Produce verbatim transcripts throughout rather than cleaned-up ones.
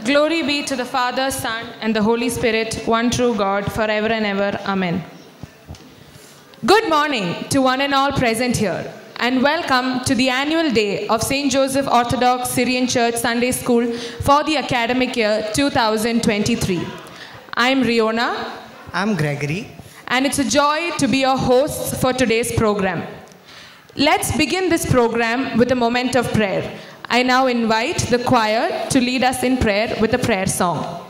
Glory be to the Father, Son, and the Holy Spirit, one true God, forever and ever. Amen. Good morning to one and all present here, and welcome to the annual day of Saint Joseph Orthodox Syrian Church Sunday School for the academic year two thousand twenty-three. I'm Riona. I'm Gregory. And it's a joy to be your hosts for today's program. Let's begin this program with a moment of prayer. I now invite the choir to lead us in prayer with a prayer song.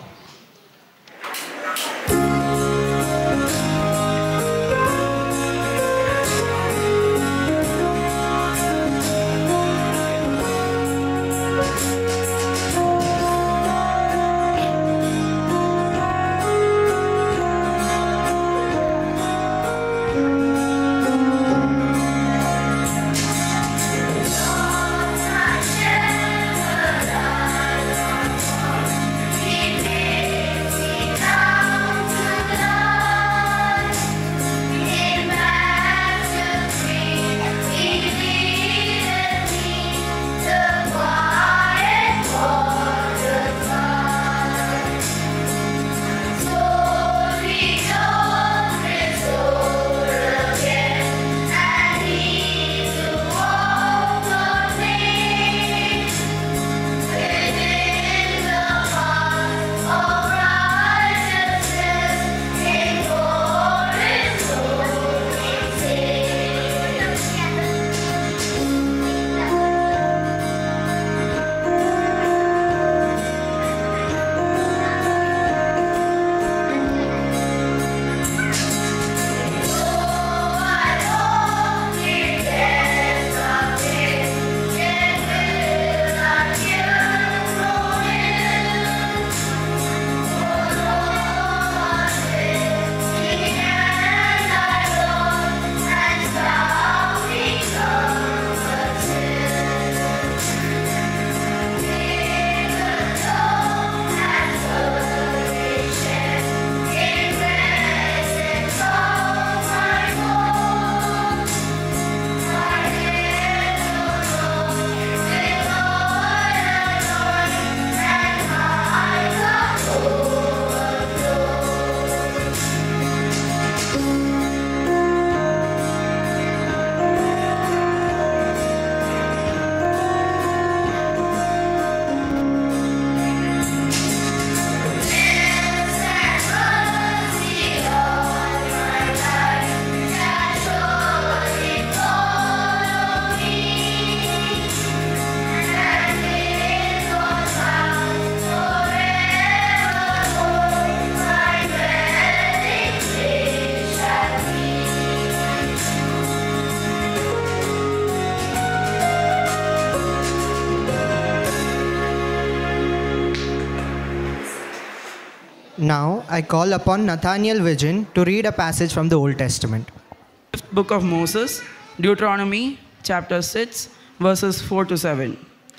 Now, I call upon Nathaniel Vision to read a passage from the Old Testament. Fifth book of Moses, Deuteronomy, chapter six, verses four to seven.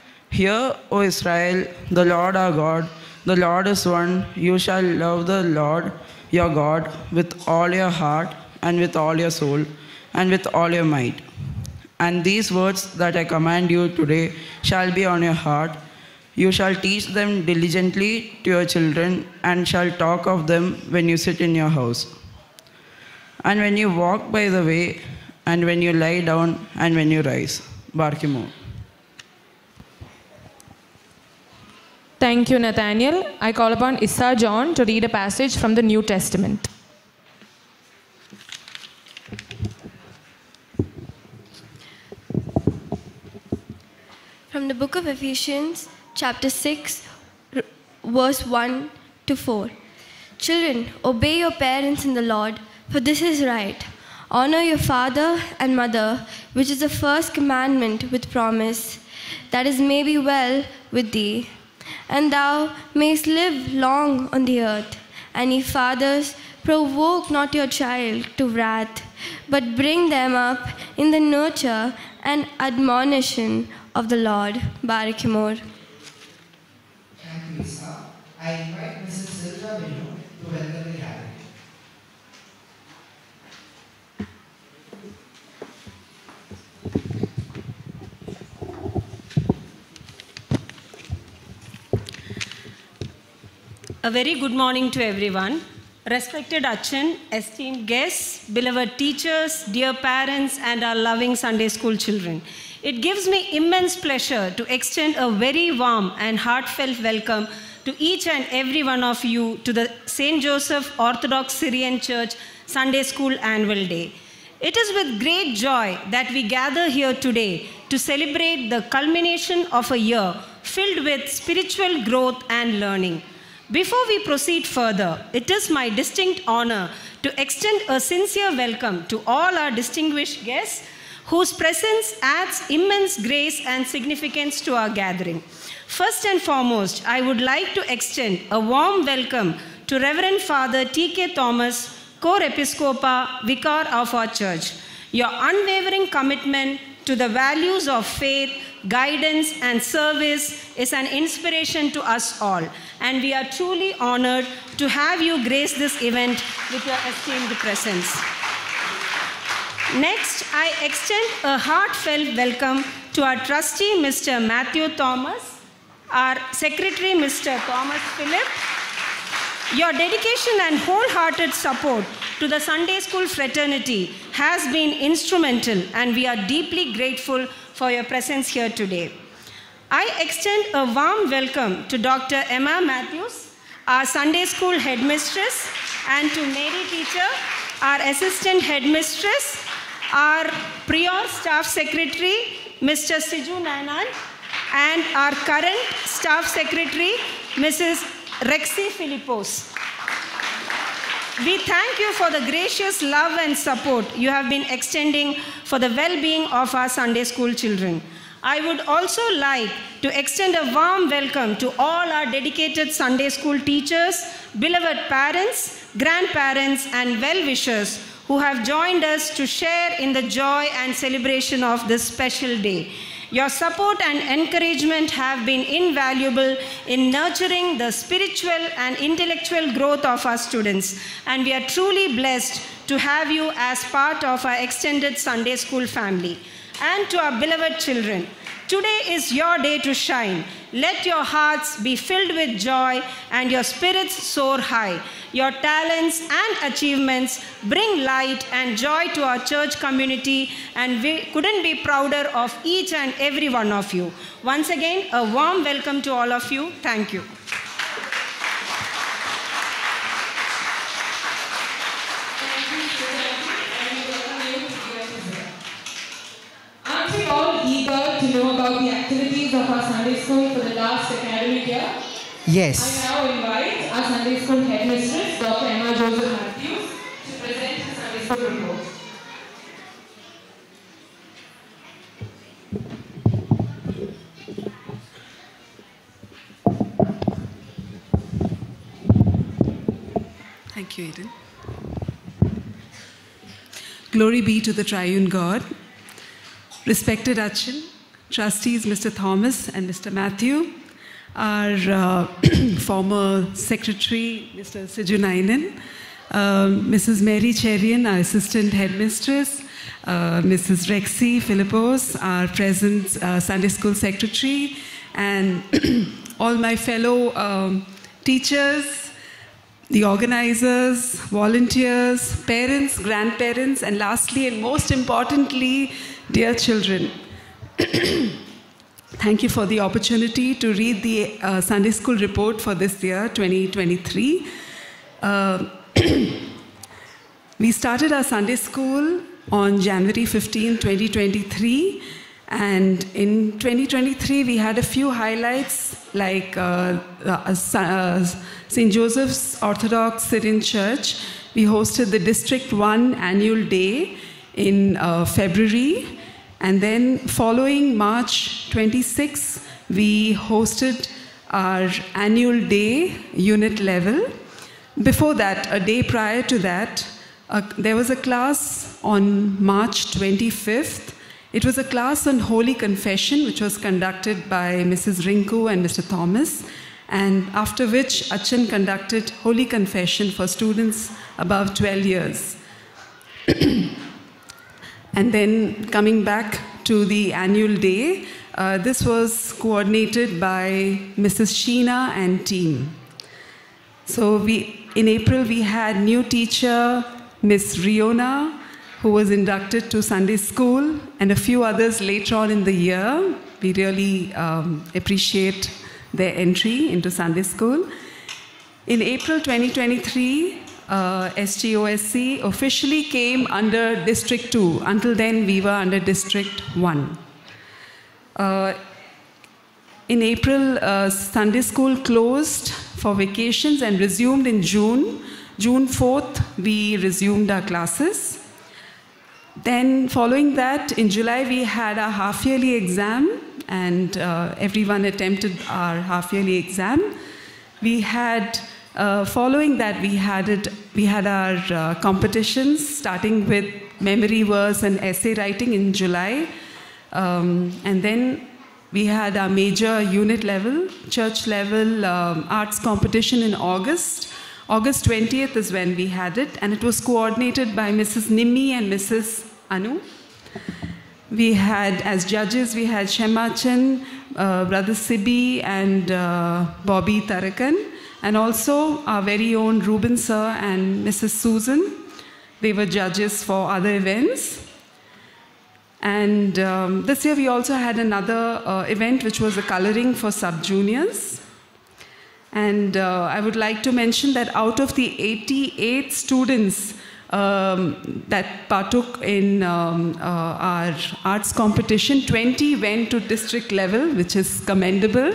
Hear, O Israel, the Lord our God, the Lord is one. You shall love the Lord your God with all your heart and with all your soul and with all your might. And these words that I command you today shall be on your heart. You shall teach them diligently to your children, and shall talk of them when you sit in your house, and when you walk by the way, and when you lie down, and when you rise. Barkimo. Thank you, Nathaniel. I call upon Issa John to read a passage from the New Testament. From the book of Ephesians, chapter six, verse one to four. Children, obey your parents in the Lord, for this is right. Honor your father and mother, which is the first commandment with promise, that it may be well with thee, and thou mayst live long on the earth. And ye fathers, provoke not your child to wrath, but bring them up in the nurture and admonition of the Lord. Barakimor. Thank you, Isa. I invite Missus Silva Minu to welcome the gathering. A very good morning to everyone. Respected Achan, esteemed guests, beloved teachers, dear parents, and our loving Sunday school children. It gives me immense pleasure to extend a very warm and heartfelt welcome to each and every one of you to the Saint Joseph Orthodox Syrian Church Sunday School Annual Day. It is with great joy that we gather here today to celebrate the culmination of a year filled with spiritual growth and learning. Before we proceed further, it is my distinct honor to extend a sincere welcome to all our distinguished guests whose presence adds immense grace and significance to our gathering. First and foremost, I would like to extend a warm welcome to Reverend Father T K Thomas, Core Episcopa, Vicar of our church. Your unwavering commitment to the values of faith, guidance, and service is an inspiration to us all, and we are truly honored to have you grace this event with your esteemed presence. Next, I extend a heartfelt welcome to our trustee, Mister Matthew Thomas, our secretary, Mister Thomas Philip. Your dedication and wholehearted support to the Sunday School fraternity has been instrumental, and we are deeply grateful for your presence here today. I extend a warm welcome to Doctor Emma Matthews, our Sunday School headmistress, and to Mary Teacher, our assistant headmistress, our prior staff secretary, Mister Siju Nanan, and our current staff secretary, Missus Rexy Philippos. We thank you for the gracious love and support you have been extending for the well-being of our Sunday school children. I would also like to extend a warm welcome to all our dedicated Sunday school teachers, beloved parents, grandparents, and well-wishers who have joined us to share in the joy and celebration of this special day. Your support and encouragement have been invaluable in nurturing the spiritual and intellectual growth of our students, and we are truly blessed to have you as part of our extended Sunday school family. And to our beloved children, today is your day to shine. Let your hearts be filled with joy and your spirits soar high. Your talents and achievements bring light and joy to our church community, and we couldn't be prouder of each and every one of you. Once again, a warm welcome to all of you. Thank you. Aren't we all eager to know about the activities of our Sunday school for the last academic year? Yes. I now invite our Sunday school headmistress, Doctor Emma Joseph Matthews, to present the Sunday school report. Thank you, Eden. Glory be to the triune God. Respected Achan, trustees Mister Thomas and Mister Matthew, our uh, former secretary, Mister Sijunainen, uh, Missus Mary Cherian, our assistant headmistress, uh, Missus Rexy Philippos, our present uh, Sunday school secretary, and all my fellow um, teachers, the organizers, volunteers, parents, grandparents, and lastly and most importantly, dear children. Thank you for the opportunity to read the uh, Sunday school report for this year, twenty twenty-three. Uh, we started our Sunday school on January fifteenth, twenty twenty-three, and in twenty twenty-three we had a few highlights like uh, uh, uh, Saint Joseph's Orthodox Syrian Church. We hosted the District one Annual Day in uh, February. And then following March twenty-sixth, we hosted our annual day unit level. Before that, a day prior to that, uh, there was a class on March twenty-fifth. It was a class on Holy Confession, which was conducted by Missus Rinku and Mister Thomas, and after which Achan conducted Holy Confession for students above twelve years. And then coming back to the annual day, uh, this was coordinated by Missus Sheena and team. So we, in April, we had new teacher, Miss Riona, who was inducted to Sunday school, and a few others later on in the year. We really um, appreciate their entry into Sunday school. In April twenty twenty-three, uh, S J O S C officially came under District two. Until then, we were under District one. Uh, in April, uh, Sunday school closed for vacations and resumed in June. June fourth, we resumed our classes. Then following that, in July, we had our half-yearly exam, and uh, everyone attempted our half-yearly exam. We had, uh, following that, we had, it, we had our uh, competitions, starting with memory verse and essay writing in July. Um, and then we had our major unit level, church level um, arts competition in August. August twentieth is when we had it, and it was coordinated by Missus Nimmi and Missus Anu. We had, as judges, we had Shemachan, uh, Brother Sibi, and uh, Bobby Tarakan, and also our very own Ruben Sir and Missus Susan. They were judges for other events. And um, this year we also had another uh, event, which was a coloring for sub-juniors. And uh, I would like to mention that out of the eighty-eight students um, that partook in um, uh, our arts competition, twenty went to district level, which is commendable.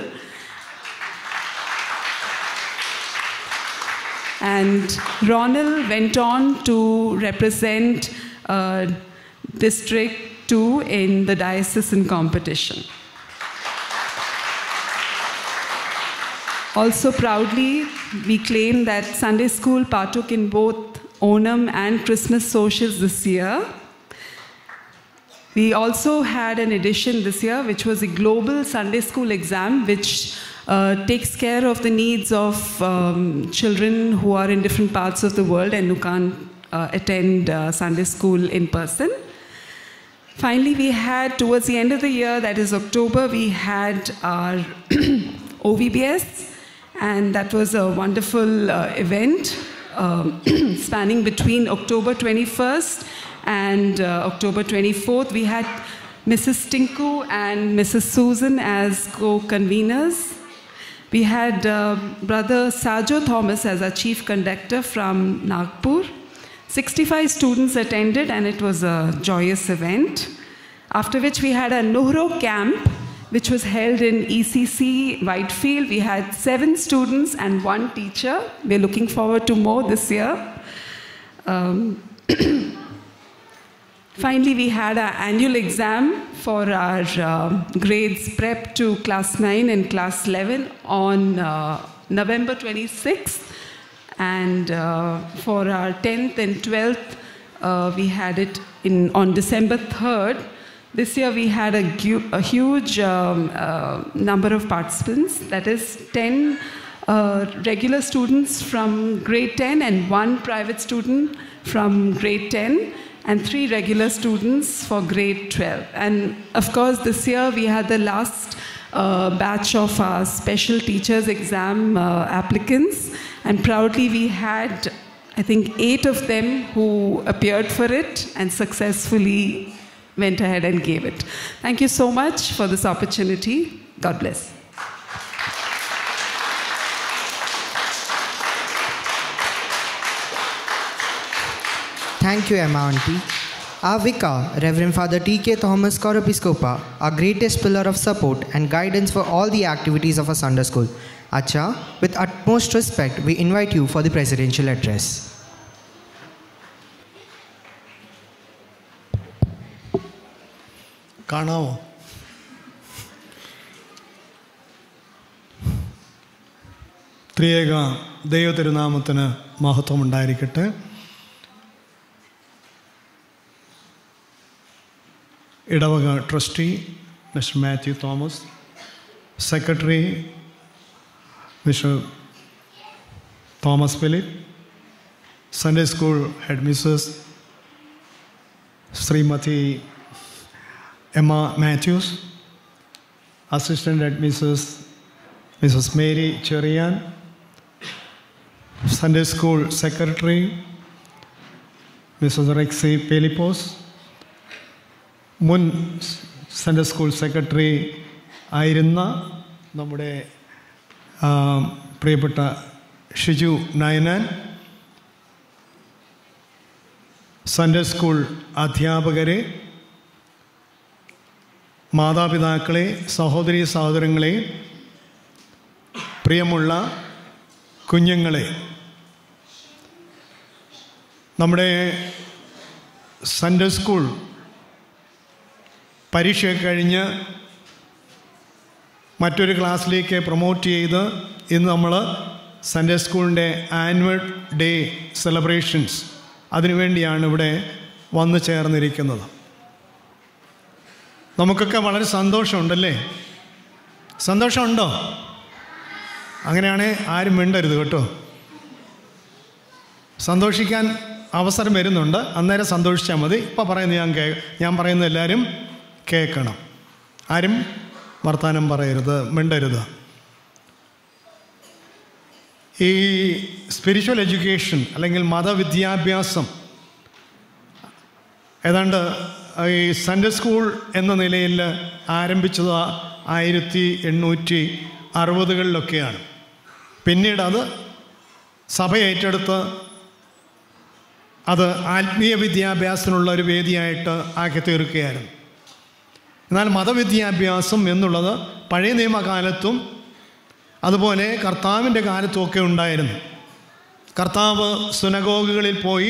And Ronald went on to represent uh, District two in the diocesan competition. Also proudly, we claim that Sunday school partook in both Onam and Christmas socials this year. We also had an edition this year, which was a global Sunday school exam, which uh, takes care of the needs of um, children who are in different parts of the world and who can't uh, attend uh, Sunday school in person. Finally, we had, towards the end of the year, that is October, we had our O V B S, and that was a wonderful uh, event um, spanning between October twenty-first and uh, October twenty-fourth. We had Missus Tinku and Missus Susan as co-conveners. We had uh, Brother Sajo Thomas as our chief conductor from Nagpur. sixty-five students attended, and it was a joyous event. After which we had a Nuhro camp, which was held in E C C Whitefield. We had seven students and one teacher. We're looking forward to more this year. Um, Finally, we had our annual exam for our uh, grades prep to class nine and class eleven on uh, November twenty-sixth. And uh, for our tenth and twelfth, uh, we had it in, on December third. This year we had a, a huge um, uh, number of participants, that is ten uh, regular students from grade ten and one private student from grade ten and three regular students for grade twelve. And of course this year we had the last uh, batch of our special teachers exam uh, applicants, and proudly we had, I think, eight of them who appeared for it and successfully went ahead and gave it. Thank you so much for this opportunity. God bless. Thank you, Emma Auntie. Our Vicar, Reverend Father T K Thomas Koropiscopa, our greatest pillar of support and guidance for all the activities of our Sunday school. Acha, with utmost respect, we invite you for the presidential address. കാണാവോ? ത്രിയേക ദൈവതിരുനാമത്തിന് മഹത്വം ഉണ്ടായിരിക്കട്ടെ. ഇടവക trustee mister Mathew Thomas, secretary mister Thomas Philip, Sunday school head missus Shrimati Emma Matthews, Assistant Head Missus Missus Mary Cherian, Sunday School Secretary, Missus Rexy Pelipos, മുൻ Sunday school secretary ആയിരുന്ന നമ്മുടെ പ്രിയപ്പെട്ട Shiju Nainan, Sunday school അധ്യാപകരെ, മാതാപിതാക്കളെ, സഹോദരീ സഹോദരങ്ങളെ, പ്രിയമുള്ള കുഞ്ഞുങ്ങളെ, നമ്മുടെ സൺഡേ സ്കൂൾ പരീക്ഷ കഴിഞ്ഞ് മറ്റൊരു ക്ലാസ്സിലേക്ക് പ്രൊമോട്ട് ചെയ്ത് ഇന്ന് നമ്മൾ സൺഡേ സ്കൂളിൻ്റെ ആനുവൽ ഡേ സെലിബ്രേഷൻസ് അതിനുവേണ്ടിയാണ് ഇവിടെ വന്നു ചേർന്നിരിക്കുന്നത്. നമുക്കൊക്കെ വളരെ സന്തോഷമുണ്ടല്ലേ? സന്തോഷമുണ്ടോ? അങ്ങനെയാണെങ്കിൽ ആരും മിണ്ടരുത് കേട്ടോ. സന്തോഷിക്കാൻ അവസരം വരുന്നുണ്ട്, അന്നേരം സന്തോഷിച്ചാൽ മതി. ഇപ്പോൾ പറയുന്നത് ഞാൻ കേ ഞാൻ പറയുന്നത് എല്ലാവരും കേൾക്കണം. ആരും വർത്തമാനം പറയരുത്, മിണ്ടരുത്. ഈ സ്പിരിച്വൽ എഡ്യൂക്കേഷൻ അല്ലെങ്കിൽ മതവിദ്യാഭ്യാസം ഏതാണ്ട് ഈ സൺഡേ സ്കൂൾ എന്ന നിലയിൽ ആരംഭിച്ചത് ആയിരത്തി എണ്ണൂറ്റി അറുപതുകളിലൊക്കെയാണ്. പിന്നീട് അത് സഭ ഏറ്റെടുത്ത് അത് ആത്മീയ വിദ്യാഭ്യാസത്തിനുള്ള ഒരു വേദിയായിട്ട് ആക്കി തീർക്കുകയായിരുന്നു. എന്നാൽ മതവിദ്യാഭ്യാസം എന്നുള്ളത് പഴയ നിയമകാലത്തും അതുപോലെ കർത്താവിൻ്റെ കാലത്തുമൊക്കെ ഉണ്ടായിരുന്നു. കർത്താവ് സുനഗോഗുകളിൽ പോയി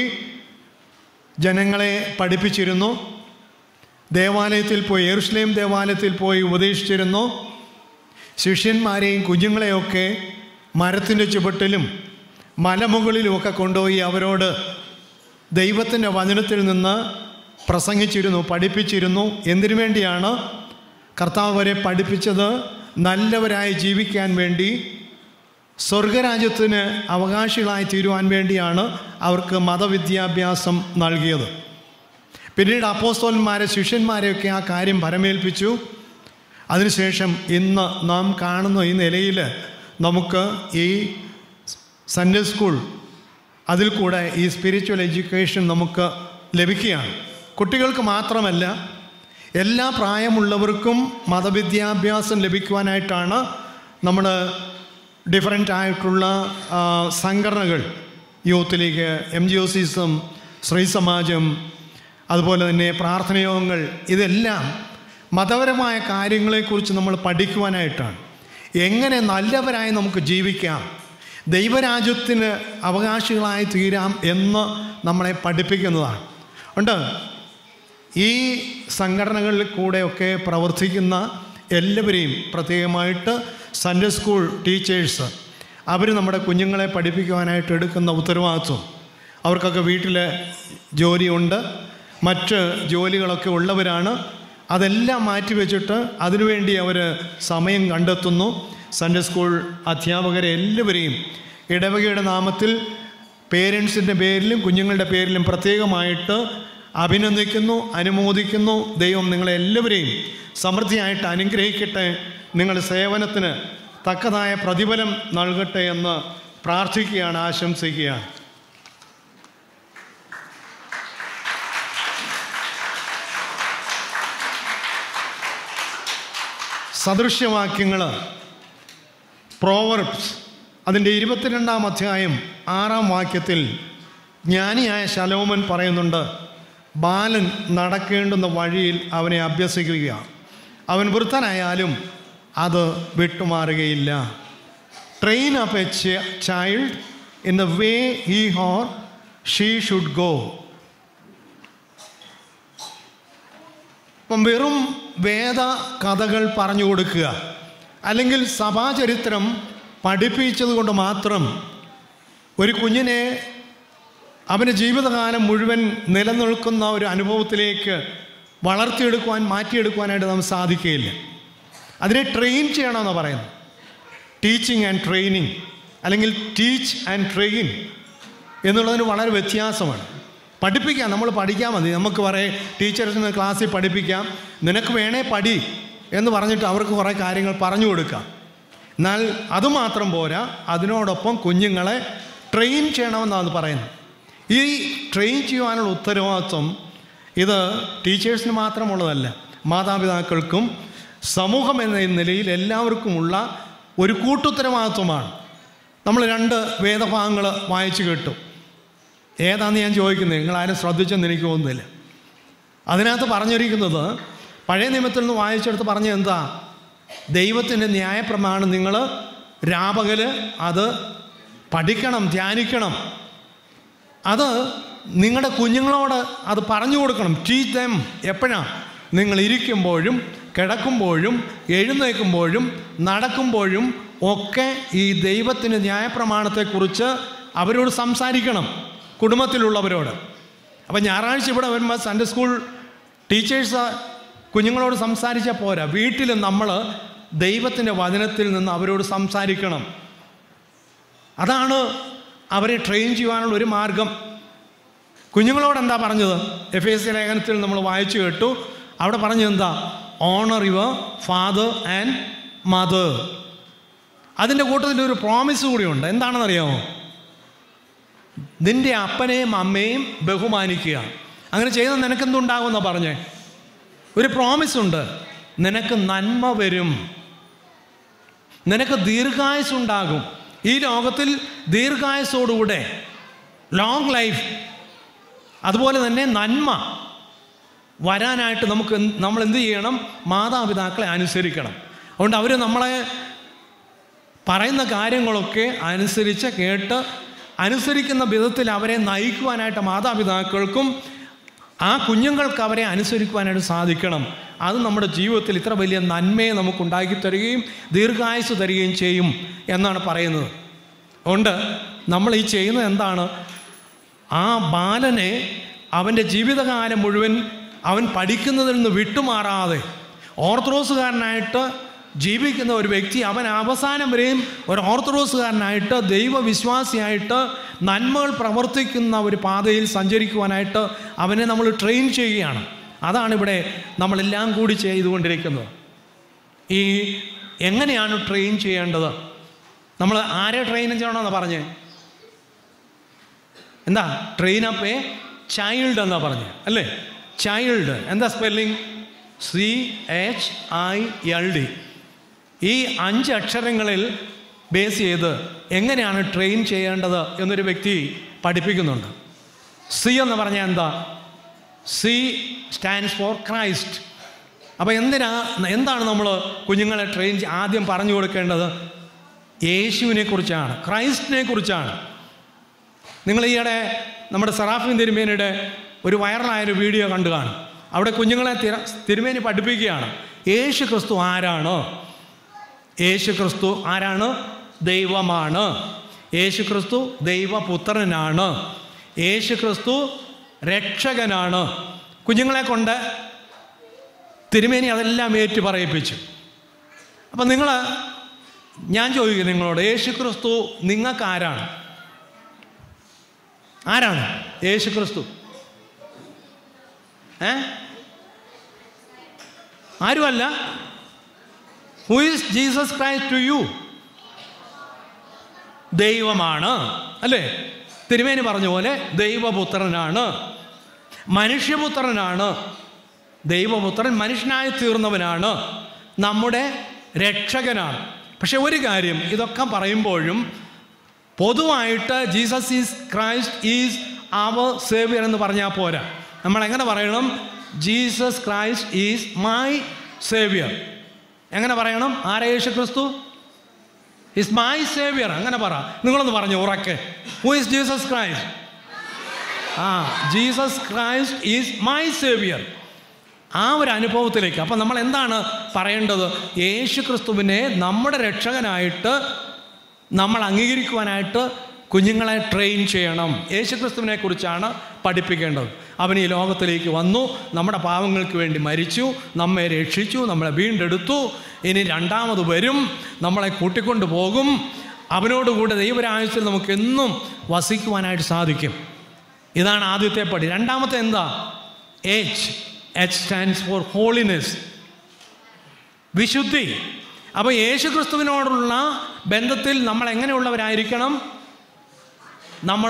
ജനങ്ങളെ പഠിപ്പിച്ചിരുന്നു. ദേവാലയത്തിൽ പോയി, യെരുശലേം ദേവാലയത്തിൽ പോയി ഉപദേശിച്ചിരുന്നു. ശിഷ്യന്മാരെയും കുഞ്ഞുങ്ങളെയൊക്കെ മരത്തിൻ്റെ ചുവട്ടിലും മലമുകളിലുമൊക്കെ കൊണ്ടുപോയി അവരോട് ദൈവത്തിൻ്റെ വചനത്തിൽ നിന്ന് പ്രസംഗിച്ചിരുന്നു, പഠിപ്പിച്ചിരുന്നു. എന്തിനു വേണ്ടിയാണ് കർത്താവ് വരെ പഠിപ്പിച്ചത്? നല്ലവരായി ജീവിക്കാൻ വേണ്ടി, സ്വർഗരാജ്യത്തിന് അവകാശികളായി തീരുവാൻ വേണ്ടിയാണ് അവർക്ക് മതവിദ്യാഭ്യാസം നൽകിയത്. പിന്നീട് അപ്പോസ്തലന്മാരെ, ശിഷ്യന്മാരെയൊക്കെ ആ കാര്യം പരമേൽപ്പിച്ചു. അതിനുശേഷം ഇന്ന് നാം കാണുന്ന ഈ നിലയിൽ നമുക്ക് ഈ സൺഡേ സ്കൂൾ, അതിൽ കൂടെ ഈ സ്പിരിച്വൽ എഡ്യൂക്കേഷൻ നമുക്ക് ലഭിക്കുകയാണ്. കുട്ടികൾക്ക് മാത്രമല്ല, എല്ലാ പ്രായമുള്ളവർക്കും മതവിദ്യാഭ്യാസം ലഭിക്കുവാനായിട്ടാണ് നമ്മൾ ഡിഫറൻ്റ് ആയിട്ടുള്ള സംഘടനകൾ, youth league, M G O സിസം, ശ്രീ സമാജം, അതുപോലെ തന്നെ പ്രാർത്ഥനയോഗങ്ങൾ, ഇതെല്ലാം മതപരമായ കാര്യങ്ങളെക്കുറിച്ച് നമ്മൾ പഠിക്കുവാനായിട്ടാണ്. എങ്ങനെ നല്ലവരായി നമുക്ക് ജീവിക്കാം, ദൈവരാജ്യത്തിന് അവകാശികളായി തീരാം എന്ന് നമ്മളെ പഠിപ്പിക്കുന്നതാണ്. ഉണ്ട് ഈ സംഘടനകളിൽ കൂടെയൊക്കെ പ്രവർത്തിക്കുന്ന എല്ലാവരെയും, പ്രത്യേകമായിട്ട് സൺഡേ സ്കൂൾ ടീച്ചേഴ്സ്, അവർ നമ്മുടെ കുഞ്ഞുങ്ങളെ പഠിപ്പിക്കുവാനായിട്ട് എടുക്കുന്ന ഉത്തരവാദിത്വം, അവർക്കൊക്കെ വീട്ടിൽ ജോലിയുണ്ട്, മറ്റ് ജോലികളൊക്കെ ഉള്ളവരാണ്. അതെല്ലാം മാറ്റിവെച്ചിട്ട് അതിനുവേണ്ടി അവർ സമയം കണ്ടെത്തുന്നു. സൺഡേ സ്കൂൾ അധ്യാപകരെ എല്ലാവരെയും ഇടവകയുടെ നാമത്തിൽ പേരൻസിൻ്റെ പേരിലും കുഞ്ഞുങ്ങളുടെ പേരിലും പ്രത്യേകമായിട്ട് അഭിനന്ദിക്കുന്നു, അനുമോദിക്കുന്നു. ദൈവം നിങ്ങളെല്ലാവരെയും സമൃദ്ധിയായിട്ട് അനുഗ്രഹിക്കട്ടെ, നിങ്ങളുടെ സേവനത്തിന് തക്കതായ പ്രതിഫലം നൽകട്ടെ എന്ന് പ്രാർത്ഥിക്കുകയാണ്, ആശംസിക്കുകയാണ്. സദൃശ്യവാക്യങ്ങൾ, പ്രോവർബ്സ്, അതിൻ്റെ ഇരുപത്തിരണ്ടാം അധ്യായം ആറാം വാക്യത്തിൽ ജ്ഞാനിയായ ശലോമൻ പറയുന്നുണ്ട്, ബാലൻ നടക്കേണ്ടുന്ന വഴിയിൽ അവനെ അഭ്യസിക്കുക, അവൻ വൃദ്ധനായാലും അത് വിട്ടുമാറുകയില്ല. Train up a child in the way he or she should go. ഇപ്പം വെറും വേദ കഥകൾ പറഞ്ഞു കൊടുക്കുക അല്ലെങ്കിൽ സഭാചരിത്രം പഠിപ്പിച്ചത് കൊണ്ട് മാത്രം ഒരു കുഞ്ഞിനെ അവൻ്റെ ജീവിതകാലം മുഴുവൻ നിലനിൽക്കുന്ന ഒരു അനുഭവത്തിലേക്ക് വളർത്തിയെടുക്കുവാൻ, മാറ്റിയെടുക്കുവാനായിട്ട് നമുക്ക് സാധിക്കുകയില്ല. അതിനെ ട്രെയിൻ ചെയ്യണമെന്നാണ് പറയുന്നത്. ടീച്ചിങ് ആൻഡ് ട്രെയിനിങ് അല്ലെങ്കിൽ ടീച്ച് ആൻഡ് ട്രെയിൻ എന്നുള്ളതിന് വളരെ വ്യത്യാസമാണ്. പഠിപ്പിക്കാം, നമ്മൾ പഠിക്കാൻ മതി. നമുക്ക് പറയേ ടീച്ചേഴ്സിന് ക്ലാസ്സിൽ പഠിപ്പിക്കാം, നിനക്ക് വേണേ പഠി എന്ന് പറഞ്ഞിട്ട് അവർക്ക് കുറേ കാര്യങ്ങൾ പറഞ്ഞു കൊടുക്കാം. എന്നാൽ അതുമാത്രം പോരാ, അതിനോടൊപ്പം കുഞ്ഞുങ്ങളെ ട്രെയിൻ ചെയ്യണമെന്നാണ് പറയുന്നത്. ഈ ട്രെയിൻ ചെയ്യുവാനുള്ള ഉത്തരവാദിത്വം ഇത് ടീച്ചേഴ്സിന് മാത്രമുള്ളതല്ല, മാതാപിതാക്കൾക്കും സമൂഹം എന്ന നിലയിൽ എല്ലാവർക്കുമുള്ള ഒരു കൂട്ടുത്തരവാദിത്വമാണ്. നമ്മൾ രണ്ട് വേദഭാഗങ്ങൾ വായിച്ചു കേട്ടു. ഏതാണെന്ന് ഞാൻ ചോദിക്കുന്നത്, നിങ്ങളാരും ശ്രദ്ധിച്ചെന്ന് എനിക്ക് തോന്നുന്നില്ല. അതിനകത്ത് പറഞ്ഞിരിക്കുന്നത്, പഴയ നിയമത്തിൽ നിന്ന് വായിച്ചെടുത്ത് പറഞ്ഞ എന്താ, ദൈവത്തിൻ്റെ ന്യായപ്രമാണം നിങ്ങൾ രാപകൽ അത് പഠിക്കണം, ധ്യാനിക്കണം. അത് നിങ്ങളുടെ കുഞ്ഞുങ്ങളോട് അത് പറഞ്ഞു കൊടുക്കണം. Teach them. എപ്പോഴാണ്? നിങ്ങൾ ഇരിക്കുമ്പോഴും കിടക്കുമ്പോഴും എഴുന്നേൽക്കുമ്പോഴും നടക്കുമ്പോഴും ഒക്കെ ഈ ദൈവത്തിൻ്റെ ന്യായപ്രമാണത്തെക്കുറിച്ച് അവരോട് സംസാരിക്കണം, കുടുംബത്തിലുള്ളവരോട്. അപ്പം ഞായറാഴ്ച ഇവിടെ വരുമ്പോൾ സൺഡേ സ്കൂൾ ടീച്ചേഴ്സ് കുഞ്ഞുങ്ങളോട് സംസാരിച്ചാൽ പോരാ, വീട്ടിൽ നമ്മൾ ദൈവത്തിൻ്റെ വചനത്തിൽ നിന്ന് അവരോട് സംസാരിക്കണം. അതാണ് അവരെ ട്രെയിൻ ചെയ്യുവാനുള്ള ഒരു മാർഗം. കുഞ്ഞുങ്ങളോട് എന്താ പറഞ്ഞത്? എഫ് എസ് സി ലേഖനത്തിൽ നമ്മൾ വായിച്ചു കേട്ടു. അവിടെ പറഞ്ഞത് എന്താ? Honour your father and mother. അതിൻ്റെ കൂട്ടത്തിൽ ഒരു പ്രോമിസ് കൂടിയുണ്ട്. എന്താണെന്നറിയാമോ? നിൻ്റെ അപ്പനെയും അമ്മയും ബഹുമാനിക്കുക. അങ്ങനെ ചെയ്താൽ നിനക്കെന്തുണ്ടാകുമെന്നാണ് പറഞ്ഞേ? ഒരു പ്രോമിസ് ഉണ്ട്. നിനക്ക് നന്മ വരും, നിനക്ക് ദീർഘായുസ്സുണ്ടാകും. ഈ ലോകത്തിൽ ദീർഘായുസ്സോടുകൂടെ ലോങ് ലൈഫ്, അതുപോലെ തന്നെ നന്മ വരാനായിട്ട് നമുക്ക് നമ്മൾ എന്ത് ചെയ്യണം? മാതാപിതാക്കളെ അനുസരിക്കണം. അതുകൊണ്ട് അവർ നമ്മളെ പറയുന്ന കാര്യങ്ങളൊക്കെ അനുസരിച്ച് കേട്ട് അനുസരിക്കുന്ന വിധത്തിൽ അവരെ നയിക്കുവാനായിട്ട് മാതാപിതാക്കൾക്കും ആ കുഞ്ഞുങ്ങൾക്ക് അവരെ അനുസരിക്കുവാനായിട്ട് സാധിക്കണം. അത് നമ്മുടെ ജീവിതത്തിൽ ഇത്ര വലിയ നന്മയെ നമുക്കുണ്ടാക്കി തരികയും ദീർഘായുസ് തരികയും ചെയ്യും എന്നാണ് പറയുന്നത്. അതുകൊണ്ട് നമ്മൾ ഈ ചെയ്യുന്നത് എന്താണ്? ആ ബാലനെ അവൻ്റെ ജീവിതകാലം മുഴുവൻ അവൻ പഠിക്കുന്നതിൽ നിന്ന് വിട്ടുമാറാതെ ഓർത്തഡോക്സുകാരനായിട്ട് ജീവിക്കുന്ന ഒരു വ്യക്തി അവൻ അവസാനം വരെയും ഒരു ഓർത്തഡോക്സുകാരനായിട്ട് ദൈവവിശ്വാസിയായിട്ട് നന്മകൾ പ്രവർത്തിക്കുന്ന ഒരു പാതയിൽ സഞ്ചരിക്കുവാനായിട്ട് അവനെ നമ്മൾ ട്രെയിൻ ചെയ്യുകയാണ്. അതാണിവിടെ നമ്മളെല്ലാം കൂടി ചെയ്തുകൊണ്ടിരിക്കുന്നത്. ഈ എങ്ങനെയാണ് ട്രെയിൻ ചെയ്യേണ്ടത്? നമ്മൾ ആരെ ട്രെയിൻ ചെയ്യണമെന്ന് പറഞ്ഞേ? എന്താ? ട്രെയിൻ അപ്പ് എ ചൈൽഡ് എന്നാ പറഞ്ഞേ അല്ലേ? ചൈൽഡ് എന്താ spelling? C H I L D. ഈ അഞ്ച് അക്ഷരങ്ങളിൽ ബേസ് ചെയ്ത് എങ്ങനെയാണ് ട്രെയിൻ ചെയ്യേണ്ടത് എന്നൊരു വ്യക്തി പഠിപ്പിക്കുന്നുണ്ട്. സി എന്ന് പറഞ്ഞാൽ എന്താ? C stands for Christ. അപ്പോൾ എന്തിനാ എന്താണ് നമ്മൾ കുഞ്ഞുങ്ങളെ ട്രെയിൻ ആദ്യം പറഞ്ഞു കൊടുക്കേണ്ടത്? യേശുവിനെ കുറിച്ചാണ്, ക്രൈസ്റ്റിനെ കുറിച്ചാണ്. നിങ്ങൾ ഈയിടെ നമ്മുടെ സറാഫിൻ തിരുമേനിയുടെ ഒരു വൈറലായൊരു വീഡിയോ കണ്ടു കാണും. അവിടെ കുഞ്ഞുങ്ങളെ തിര തിരുമേനി പഠിപ്പിക്കുകയാണ്. യേശു ക്രിസ്തു ആരാണ്? യേശു ക്രിസ്തു ആരാണ്? ദൈവമാണ്. യേശു ക്രിസ്തു ദൈവപുത്രനാണ്. യേശു ക്രിസ്തു രക്ഷകനാണ്. കുഞ്ഞുങ്ങളെ കൊണ്ട് തിരുമേനി അതെല്ലാം ഏറ്റു പറയിപ്പിച്ചു. അപ്പം നിങ്ങൾ, ഞാൻ ചോദിക്കും നിങ്ങളോട്, യേശു ക്രിസ്തു നിങ്ങൾക്ക് ആരാണ്? ആരാണ് യേശു ക്രിസ്തു? ഏ ആരുമല്ല. Who is Jesus Christ to you? ദൈവമാണ് അല്ലേ? തിരുമേനി പറഞ്ഞ പോലെ ദൈവപുത്രനാണ്, മനുഷ്യപുത്രനാണ്. ദൈവപുത്രൻ മനുഷ്യനായി തീർന്നവനാണ്, നമ്മുടെ രക്ഷകനാണ്. പക്ഷെ ഒരു കാര്യം, ഇതൊക്കെ പറയുമ്പോഴും പൊതുവായിട്ട് Jesus is Christ is our saviour എന്ന് പറഞ്ഞാൽ പോരാ. നമ്മൾ എങ്ങനെ പറയണം? Jesus Christ is my saviour. എങ്ങനെ പറയണം? ആരാ Yesu Kristu? Is my saviour. അങ്ങനെ പറ. നിങ്ങളൊന്ന് പറഞ്ഞു ഉറക്കെ. Who is Jesus Christ? ആ, Jesus Christ is my saviour. ആ ഒരു അനുഭവത്തിലേക്ക്. അപ്പം നമ്മൾ എന്താണ് പറയേണ്ടത്? യേശു ക്രിസ്തുവിനെ നമ്മുടെ രക്ഷകനായിട്ട് നമ്മൾ അംഗീകരിക്കുവാനായിട്ട് കുഞ്ഞുങ്ങളെ ട്രെയിൻ ചെയ്യണം. യേശു ക്രിസ്തുവിനെ കുറിച്ചാണ് പഠിപ്പിക്കേണ്ടത്. അവൻ ഈ ലോകത്തിലേക്ക് വന്നു, നമ്മുടെ പാവങ്ങൾക്ക് വേണ്ടി മരിച്ചു, നമ്മെ രക്ഷിച്ചു, നമ്മളെ വീണ്ടെടുത്തു, ഇനി രണ്ടാമത് വരും, നമ്മളെ കൂട്ടിക്കൊണ്ടു പോകും. അവനോടുകൂടെ ദൈവരാജ്യത്തിൽ നമുക്ക് എന്നും വസിക്കുവാനായിട്ട് സാധിക്കും. ഇതാണ് ആദ്യത്തെ പടി. രണ്ടാമത്തെ എന്താ? H. H stands for holiness, വിശുദ്ധി. അപ്പോൾ യേശു ക്രിസ്തുവിനോടുള്ള ബന്ധത്തിൽ നമ്മൾ എങ്ങനെയുള്ളവരായിരിക്കണം? നമ്മൾ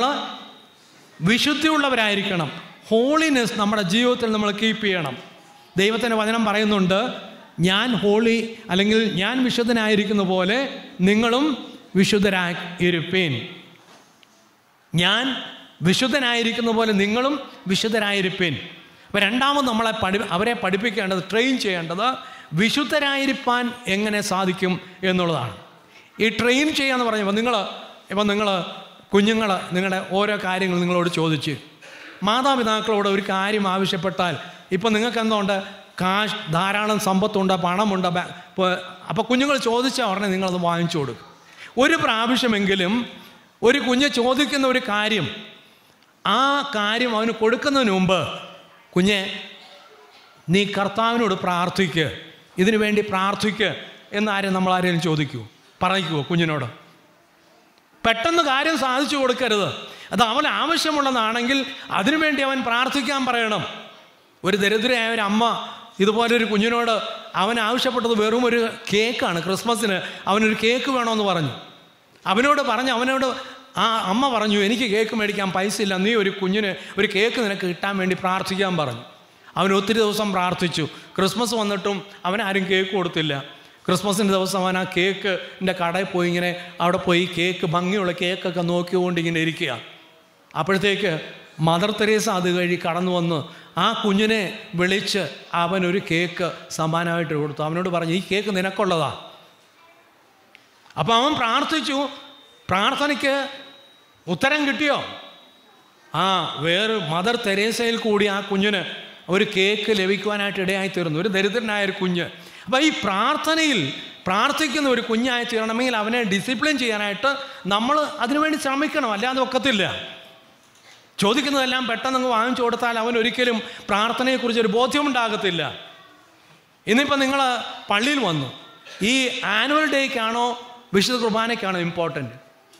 വിശുദ്ധിയുള്ളവരായിരിക്കണം. ഹോളിനെസ് നമ്മുടെ ജീവിതത്തിൽ നമ്മൾ കീപ്പ് ചെയ്യണം. ദൈവത്തിൻ്റെ വചനം പറയുന്നുണ്ട്, ഞാൻ ഹോളി അല്ലെങ്കിൽ ഞാൻ വിശുദ്ധനായിരിക്കുന്ന പോലെ നിങ്ങളും വിശുദ്ധരായി ഇരുപ്പീൻ. ഞാൻ വിശുദ്ധനായിരിക്കുന്ന പോലെ നിങ്ങളും വിശുദ്ധരായിരിപ്പീൻ. അപ്പോൾ രണ്ടാമത് നമ്മളെ പഠി അവരെ പഠിപ്പിക്കേണ്ടത്, ട്രെയിൻ ചെയ്യേണ്ടത് വിശുദ്ധരായിരിക്കാൻ എങ്ങനെ സാധിക്കും എന്നുള്ളതാണ്. ഈ ട്രെയിൻ ചെയ്യാന്ന് പറഞ്ഞപ്പോൾ നിങ്ങൾ ഇപ്പം നിങ്ങൾ കുഞ്ഞുങ്ങൾ നിങ്ങളുടെ ഓരോ കാര്യങ്ങൾ നിങ്ങളോട് ചോദിച്ച്, മാതാപിതാക്കളോട് ഒരു കാര്യം ആവശ്യപ്പെട്ടാൽ, ഇപ്പം നിങ്ങൾക്ക് എന്തുകൊണ്ട് കാശ് ധാരാളം സമ്പത്തുണ്ട്, പണമുണ്ട്, അപ്പോൾ കുഞ്ഞുങ്ങൾ ചോദിച്ചാൽ ഉടനെ നിങ്ങളത് വാങ്ങിച്ചു കൊടുക്കും. ഒരു പ്രാവശ്യമെങ്കിലും ഒരു കുഞ്ഞ് ചോദിക്കുന്ന ഒരു കാര്യം, ആ കാര്യം അവന് കൊടുക്കുന്നതിന് മുമ്പ് കുഞ്ഞെ നീ കർത്താവിനോട് പ്രാർത്ഥിക്ക്, ഇതിനു വേണ്ടി പ്രാർത്ഥിക്ക് എന്നാരും നമ്മൾ ആരെങ്കിലും ചോദിക്കുമോ, പറയിക്കുമോ കുഞ്ഞിനോട്? പെട്ടെന്ന് കാര്യം സാധിച്ചു കൊടുക്കരുത്. അത് അവൻ ആവശ്യമുള്ളതാണെങ്കിൽ അതിനുവേണ്ടി അവൻ പ്രാർത്ഥിക്കാൻ പറയണം. ഒരു ദരിദ്രയായ ഒരു അമ്മ ഇതുപോലൊരു കുഞ്ഞിനോട് അവൻ ആവശ്യപ്പെട്ടത് വെറും ഒരു കേക്കാണ്. ക്രിസ്മസിന് അവനൊരു കേക്ക് വേണമെന്ന് പറഞ്ഞു. അവനോട് പറഞ്ഞു അവനോട് ആ അമ്മ പറഞ്ഞു, എനിക്ക് കേക്ക് മേടിക്കാൻ പൈസ ഇല്ല, നീ ഒരു കുഞ്ഞിന് ഒരു കേക്ക് നിനക്ക് കിട്ടാൻ വേണ്ടി പ്രാർത്ഥിക്കാൻ പറഞ്ഞു. അവൻ ഒത്തിരി ദിവസം പ്രാർത്ഥിച്ചു. ക്രിസ്മസ് വന്നിട്ടും അവനാരും കേക്ക് കൊടുത്തില്ല. ക്രിസ്മസിൻ്റെ ദിവസം അവൻ ആ കേക്കിൻ്റെ കടയിൽ പോയി ഇങ്ങനെ അവിടെ പോയി കേക്ക്, ഭംഗിയുള്ള കേക്കൊക്കെ നോക്കിക്കൊണ്ട് ഇങ്ങനെ ഇരിക്കുക. അപ്പോഴത്തേക്ക് മദർ തെരേസ അത് കഴി കടന്നു വന്ന് ആ കുഞ്ഞിനെ വിളിച്ച് അവനൊരു കേക്ക് സമ്മാനമായിട്ട് കൊടുത്തു. അവനോട് പറഞ്ഞു, ഈ കേക്ക് നിനക്കുള്ളതാ. അപ്പോൾ അവൻ പ്രാർത്ഥിച്ചു. പ്രാർത്ഥനയ്ക്ക് ഉത്തരം കിട്ടിയോ? ആ വേറെ മദർ തെരേസയിൽ കൂടി ആ കുഞ്ഞിന് ഒരു കേക്ക് ലഭിക്കുവാനായിട്ട് ഇടയായി തീർന്നു, ഒരു ദരിദ്രനായൊരു കുഞ്ഞ്. അപ്പോൾ ഈ പ്രാർത്ഥനയിൽ പ്രാർത്ഥിക്കുന്ന ഒരു കുഞ്ഞായി തീരണമെങ്കിൽ അവനെ ഡിസിപ്ലിൻ ചെയ്യാനായിട്ട് നമ്മൾ അതിനുവേണ്ടി ശ്രമിക്കണം, അല്ലാതെ ഒക്കത്തില്ല. ചോദിക്കുന്നതെല്ലാം പെട്ടെന്ന് വാങ്ങിച്ചു കൊടുത്താൽ അവൻ ഒരിക്കലും പ്രാർത്ഥനയെക്കുറിച്ചൊരു ബോധ്യമുണ്ടാകത്തില്ല. ഇന്നിപ്പോൾ നിങ്ങൾ പള്ളിയിൽ വന്നു, ഈ ആനുവൽ ഡേക്കാണോ വിശുദ്ധ കുർബാനയ്ക്കാണോ ഇമ്പോർട്ടൻറ്റ്?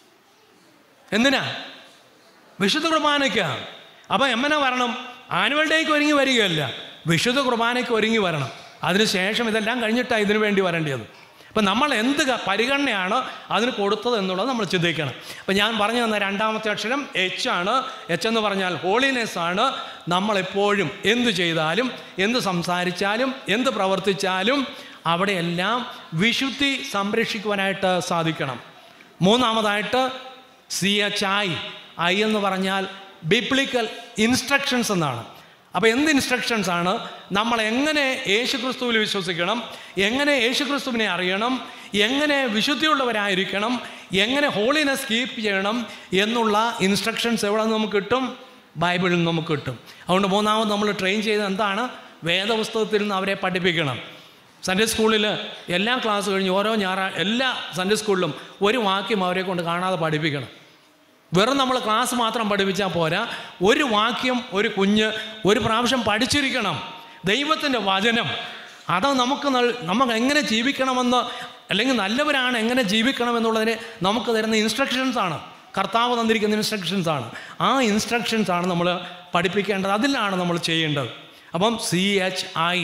എന്തിനാ? വിശുദ്ധ കുർബാനയ്ക്കാണ്. അപ്പം എങ്ങനെ വരണം? ആനുവൽ ഡേക്ക് ഒരുങ്ങി വരികയല്ല, വിശുദ്ധ കുർബാനയ്ക്ക് ഒരുങ്ങി വരണം. അതിനുശേഷം ഇതെല്ലാം കഴിഞ്ഞിട്ടാണ് ഇതിനു വേണ്ടി വരേണ്ടത്. അപ്പം നമ്മൾ എന്ത് പരിഗണനയാണ് അതിന് കൊടുത്തത് എന്നുള്ളത് നമ്മൾ ചിന്തിക്കണം. അപ്പം ഞാൻ പറഞ്ഞു തന്ന രണ്ടാമത്തെ അക്ഷരം എച്ച് ആണ്. എച്ച് എന്ന് പറഞ്ഞാൽ ഹോളിനെസ് ആണ്. നമ്മളെപ്പോഴും എന്തു ചെയ്താലും, എന്ത് സംസാരിച്ചാലും, എന്ത് പ്രവർത്തിച്ചാലും അവിടെയെല്ലാം വിശുദ്ധി സംരക്ഷിക്കുവാനായിട്ട് സാധിക്കണം. മൂന്നാമതായിട്ട് സി എച്ച് ഐ ഐ എന്ന് പറഞ്ഞാൽ ബിബ്ലിക്കൽ ഇൻസ്ട്രക്ഷൻസ് എന്നാണ്. അപ്പോൾ എന്ത് ഇൻസ്ട്രക്ഷൻസ് ആണ്? നമ്മൾ എങ്ങനെ യേശുക്രിസ്തുവിൽ വിശ്വസിക്കണം, എങ്ങനെ യേശുക്രിസ്തുവിനെ അറിയണം, എങ്ങനെ വിശുദ്ധിയുള്ളവരായിരിക്കണം, എങ്ങനെ ഹോളിനെസ് കീപ്പ് ചെയ്യണം എന്നുള്ള ഇൻസ്ട്രക്ഷൻസ് എവിടെ നിന്ന് നമുക്ക് കിട്ടും? ബൈബിളിൽ നിന്ന് നമുക്ക് കിട്ടും. അതുകൊണ്ട് മൂന്നാമത് നമ്മൾ ട്രെയിൻ ചെയ്ത് എന്താണ്? വേദപുസ്തകത്തിൽ നിന്ന് അവരെ പഠിപ്പിക്കണം. സൺഡേ സ്കൂളിൽ എല്ലാ ക്ലാസ് കഴിഞ്ഞ് ഓരോ ഞായറാഴ്ച എല്ലാ സൺഡേ സ്കൂളിലും ഒരു വാക്യം അവരെ കൊണ്ട് കാണാതെ പഠിപ്പിക്കണം. വെറും നമ്മൾ ക്ലാസ് മാത്രം പഠിപ്പിച്ചാൽ പോരാ, ഒരു വാക്യം ഒരു കുഞ്ഞ് ഒരു പ്രാവശ്യം പഠിച്ചിരിക്കണം. ദൈവത്തിൻ്റെ വചനം അത് നമുക്ക് നമുക്ക് എങ്ങനെ ജീവിക്കണമെന്ന്, അല്ലെങ്കിൽ നല്ലവരാണ് എങ്ങനെ ജീവിക്കണമെന്നുള്ളതിന് നമുക്ക് തരുന്ന ഇൻസ്ട്രക്ഷൻസാണ്, കർത്താവ് തന്നിരിക്കുന്ന ഇൻസ്ട്രക്ഷൻസാണ്. ആ ഇൻസ്ട്രക്ഷൻസാണ് നമ്മൾ പഠിപ്പിക്കേണ്ടത്, അതിലാണ് നമ്മൾ ചെയ്യേണ്ടത്. അപ്പം സി എച്ച് ഐ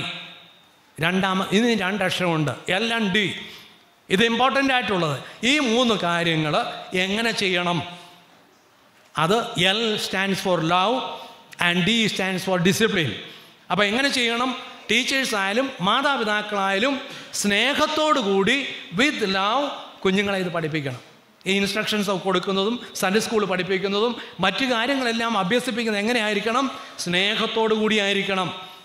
രണ്ടാമ ഇതിന് രണ്ടക്ഷരമുണ്ട്, എൽ ആൻഡ് ഡി. ഇത് ഇമ്പോർട്ടൻ്റ് ആയിട്ടുള്ളത്. ഈ മൂന്ന് കാര്യങ്ങൾ എങ്ങനെ ചെയ്യണം? അത് L stands for love and D stands for discipline. അപ്പോൾ എങ്ങനെ ചെയ്യണം? ടീച്ചേഴ്സ് ആയാലും മാതാപിതാക്കളായാലും സ്നേഹത്തോടു കൂടി വിത്ത് ലവ് കുഞ്ഞുങ്ങളെ ഇത് പഠിപ്പിക്കണം. ഈ ഇൻസ്ട്രക്ഷൻസ് കൊടുക്കുന്നതും സൺഡേ സ്കൂൾ പഠിപ്പിക്കുന്നതും മറ്റു കാര്യങ്ങളെല്ലാം അഭ്യസിപ്പിക്കുന്നത് എങ്ങനെയായിരിക്കണം? സ്നേഹത്തോടു കൂടി ആയിരിക്കണം.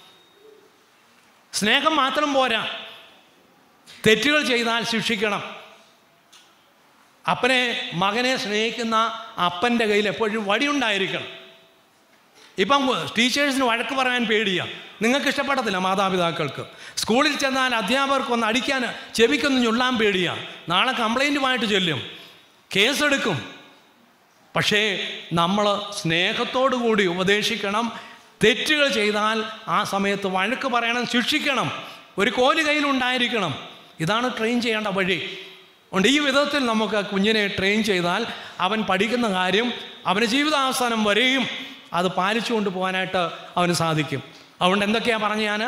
സ്നേഹം മാത്രം പോരാ, തെറ്റുകൾ ചെയ്താൽ ശിക്ഷിക്കണം. അപ്പനെ മകനെ സ്നേഹിക്കുന്ന അപ്പൻ്റെ കയ്യിൽ എപ്പോഴും വടിയുണ്ടായിരിക്കണം. ഇപ്പം ടീച്ചേഴ്സിന് വഴക്ക് പറയാൻ പേടിയാണ്, നിങ്ങൾക്ക് ഇഷ്ടപ്പെടത്തില്ല മാതാപിതാക്കൾക്ക്. സ്കൂളിൽ ചെന്നാൽ അധ്യാപകർക്കൊന്ന് അടിക്കാൻ, ചെവിക്കൊന്ന് ഞൊള്ളാൻ പേടിയാണ്. നാളെ കംപ്ലൈൻറ്റുമായിട്ട് ചെല്ലും, കേസെടുക്കും. പക്ഷേ നമ്മൾ സ്നേഹത്തോടു കൂടി ഉപദേശിക്കണം. തെറ്റുകൾ ചെയ്താൽ ആ സമയത്ത് വഴക്ക് പറയണം, ശിക്ഷിക്കണം. ഒരു കോല് കയ്യിലുണ്ടായിരിക്കണം. ഇതാണ് ട്രെയിൻ ചെയ്യേണ്ട വഴി. അതുകൊണ്ട് ഈ വിധത്തിൽ നമുക്ക് കുഞ്ഞിനെ ട്രെയിൻ ചെയ്താൽ അവൻ പഠിക്കുന്ന കാര്യം അവന് ജീവിതാവസാനം വരെയും അത് പാലിച്ചു കൊണ്ട് പോകാനായിട്ട് അവന് സാധിക്കും. അതുകൊണ്ട് എന്തൊക്കെയാണ് പറഞ്ഞു ഞാൻ?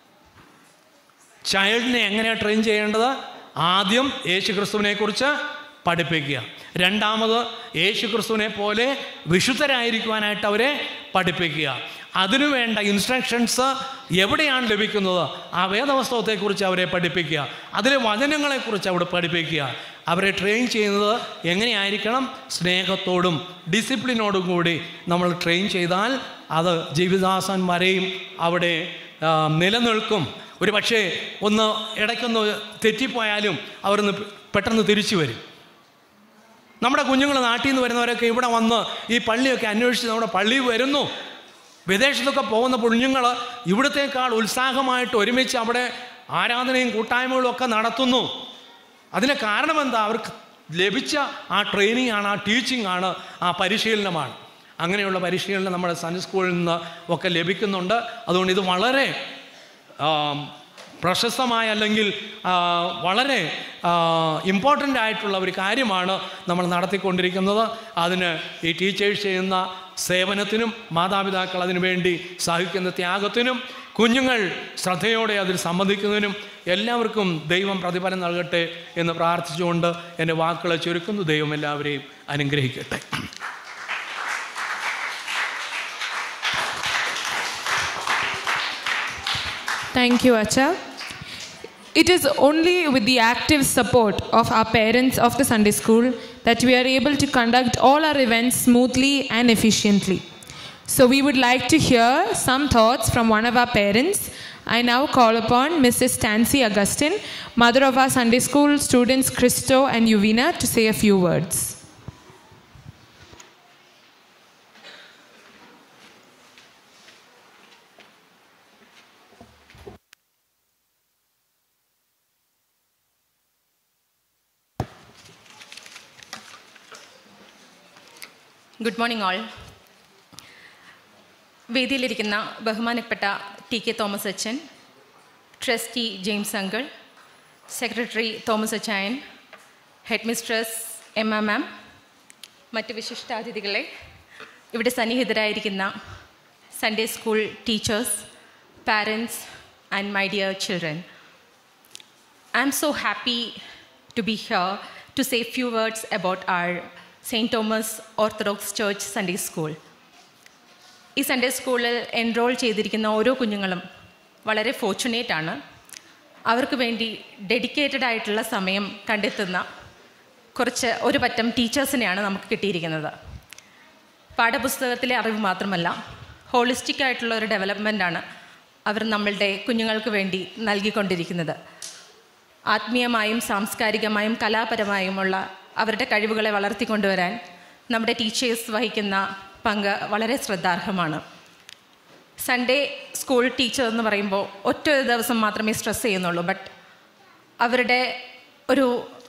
ചൈൽഡിനെ എങ്ങനെയാണ് ട്രെയിൻ ചെയ്യേണ്ടത്? ആദ്യം യേശു ക്രിസ്തുവിനെ കുറിച്ച് പഠിപ്പിക്കുക. രണ്ടാമത് യേശു ക്രിസ്തുവിനെ പോലെ വിശുദ്ധരായിരിക്കുവാനായിട്ട് അവരെ പഠിപ്പിക്കുക. അതിനുവേണ്ട ഇൻസ്ട്രക്ഷൻസ് എവിടെയാണ് ലഭിക്കുന്നത്? ആ വേദപുസ്തകത്തെക്കുറിച്ച് അവരെ പഠിപ്പിക്കുക, അതിലെ വചനങ്ങളെക്കുറിച്ച് അവിടെ പഠിപ്പിക്കുക. അവരെ ട്രെയിൻ ചെയ്യുന്നത് എങ്ങനെയായിരിക്കണം? സ്നേഹത്തോടും ഡിസിപ്ലിനോടും കൂടി നമ്മൾ ട്രെയിൻ ചെയ്താൽ അത് ജീവിതാവസാനം വരെയും അവിടെ നിലനിൽക്കും. ഒരു പക്ഷേ ഒന്ന് ഇടയ്ക്കൊന്ന് തെറ്റിപ്പോയാലും അവരൊന്ന് പെട്ടെന്ന് തിരിച്ചു വരും. നമ്മുടെ കുഞ്ഞുങ്ങൾ നാട്ടിൽ നിന്ന് വരുന്നവരൊക്കെ ഇവിടെ വന്ന് ഈ പള്ളിയൊക്കെ അന്വേഷിച്ച് നമ്മുടെ പള്ളിയിൽ വരുന്നു. വിദേശത്തൊക്കെ പോകുന്ന കുഞ്ഞുങ്ങൾ ഇവിടത്തേക്കാൾ ഉത്സാഹമായിട്ട് ഒരുമിച്ച് അവിടെ ആരാധനയും കൂട്ടായ്മകളും ഒക്കെ നടത്തുന്നു. അതിന് കാരണം എന്താ? അവർക്ക് ലഭിച്ച ആ ട്രെയിനിങ് ആണ്, ആ ടീച്ചിങ് ആണ്, ആ പരിശീലനമാണ്. അങ്ങനെയുള്ള പരിശീലനം നമ്മുടെ സൺഡേ സ്കൂളിൽ നിന്ന് ഒക്കെ ലഭിക്കുന്നുണ്ട്. അതുകൊണ്ട് ഇത് വളരെ പ്രശസ്തമായ അല്ലെങ്കിൽ വളരെ ഇമ്പോർട്ടൻ്റ് ആയിട്ടുള്ള ഒരു കാര്യമാണ് നമ്മൾ നടത്തിക്കൊണ്ടിരിക്കുന്നത്. അതിന് ഈ ടീച്ചേഴ്സ് ചെയ്യുന്ന സേവനത്തിനും മാതാപിതാക്കൾ അതിനു വേണ്ടി സഹിക്കുന്ന ത്യാഗത്തിനും കുഞ്ഞുങ്ങൾ ശ്രദ്ധയോടെ അതിൽ സംബന്ധിക്കുന്നതിനും എല്ലാവർക്കും ദൈവം പ്രതിഫലം നൽകട്ടെ എന്ന് പ്രാർത്ഥിച്ചുകൊണ്ട് എൻ്റെ വാക്കുകളെ ചുരുക്കുന്നു. ദൈവം എല്ലാവരെയും അനുഗ്രഹിക്കട്ടെ. Thank you, Acha. It is only with the active support of our parents of the Sunday School that we are able to conduct all our events smoothly and efficiently. So we would like to hear some thoughts from one of our parents. I now call upon Missus Tansy Augustine, mother of our Sunday School students Christo and Yuvina, to say a few words. Good morning all. വേദിയിലിരിക്കുന്ന ബഹുമാനപ്പെട്ട T K Thomas അച്ഛൻ, trustee James uncle, secretary Thomas അച്ചായൻ, head mistress M A ma'am, മറ്റ് വിശിഷ്ടാതിഥികളെ, ഇവിടെ സന്നിഹിതരായിരിക്കുന്ന Sunday school teachers, parents and my dear children, I am so happy to be here to say few words about our saint Thomas orthodox church Sunday school. ഈ Sunday സ്കൂളിൽ enrol ചെയ്തിരിക്കുന്ന ഓരോ കുഞ്ഞുങ്ങളും വളരെ ഫോർച്ചുനേറ്റ് ആണ്. അവർക്ക് വേണ്ടി ഡെഡിക്കേറ്റഡ് ആയിട്ടുള്ള സമയം കണ്ടെത്തുന്ന കുറച്ച് ഒരു പറ്റം ടീച്ചേഴ്സിനെയാണ് നമുക്ക് കിട്ടിയിരിക്കുന്നത്. പാഠപുസ്തകത്തിലെ അറിവ് മാത്രമല്ല, ഹോളിസ്റ്റിക് ആയിട്ടുള്ള ഒരു ഡെവലപ്മെൻറ്റാണ് അവർ നമ്മളുടെ കുഞ്ഞുങ്ങൾക്ക് വേണ്ടി നൽകിക്കൊണ്ടിരിക്കുന്നത്. ആത്മീയമായും സാംസ്കാരികമായും കലാപരമായുമുള്ള അവരുടെ കഴിവുകളെ വളർത്തിക്കൊണ്ടുവരാൻ നമ്മുടെ ടീച്ചേഴ്സ് വഹിക്കുന്ന പങ്ക് വളരെ ശ്രദ്ധാർഹമാണ്. സൺഡേ സ്കൂൾ ടീച്ചർ എന്ന് പറയുമ്പോൾ ഒറ്റ ഒരു ദിവസം മാത്രമേ സ്ട്രെസ് ചെയ്യുന്നുള്ളൂ. ബട്ട് അവരുടെ ഒരു